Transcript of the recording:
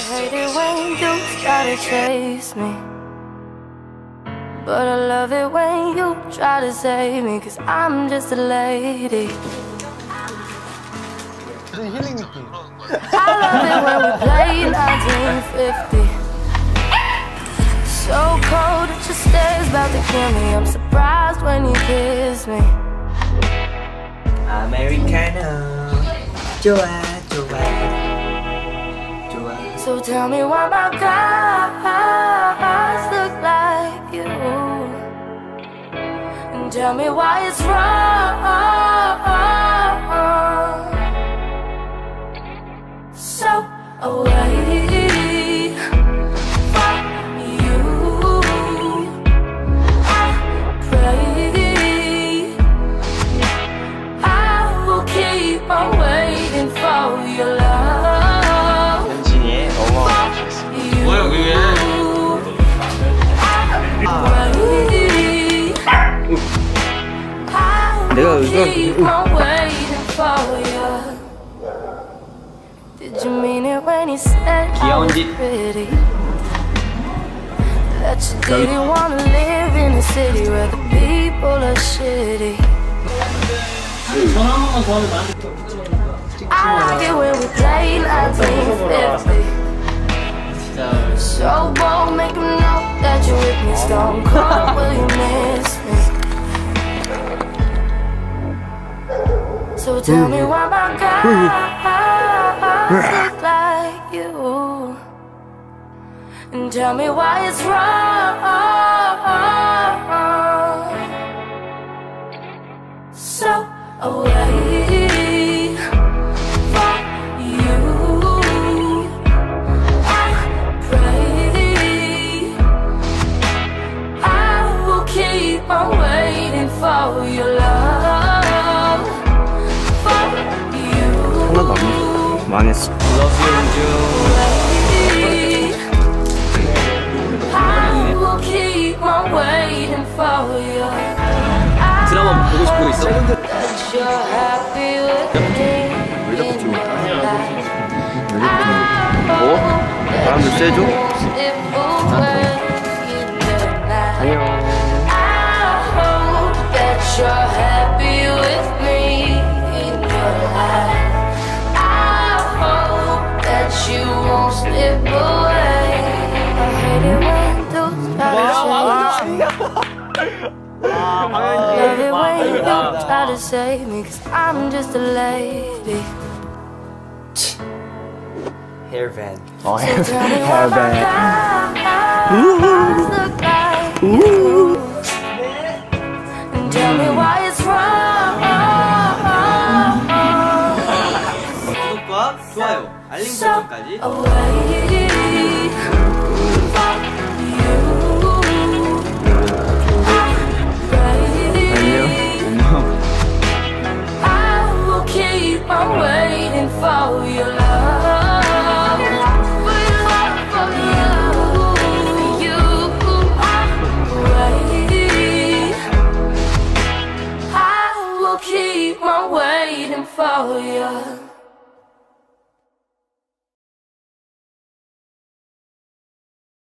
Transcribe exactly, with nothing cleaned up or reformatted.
hate it when you try to chase me, but I love it when you try to save me, cause I'm just a lady. I love it when we play nineteen fifty. So cold that your stare's about to kill me. I'm surprised when you kiss me. Americano. 좋아, 좋아, 좋아. So tell me why my guys look like you, and tell me why it's wrong. So away from you, I pray I will keep on waiting for your love. 현진이의 어마어마했어. 뭐야 그게? 내가 이거 Did you mean it when you said I was pretty? That you didn't want to live in a city where the people are shitty. I like it when we play nineteen fifty. So bold, make them know that you're with me. Stone cold, will you miss me? So tell me why my guys look like you, and tell me why it's wrong. So away from you, I pray I will keep on waiting for your love. For you, 하나도 안 망했어. Love you, I will keep on waiting for you. 드라마 보고 싶은 거 있어? You're happy with me. 왜 자꾸 찍어? 뭐? 바람도 쐬줘? 안녕. I hope that you're happy with me in your life. I hope that you won't slip away. I hate it when those Love it when you try to save me, cause I'm just a lady. Hairband. Oh, hairband. Look like you, and tell me why it's wrong. 구독과 좋아요, 알림 설정까지. I'm waiting for your love, for your love, for you, for you. I'm waiting. I will keep on waiting for you.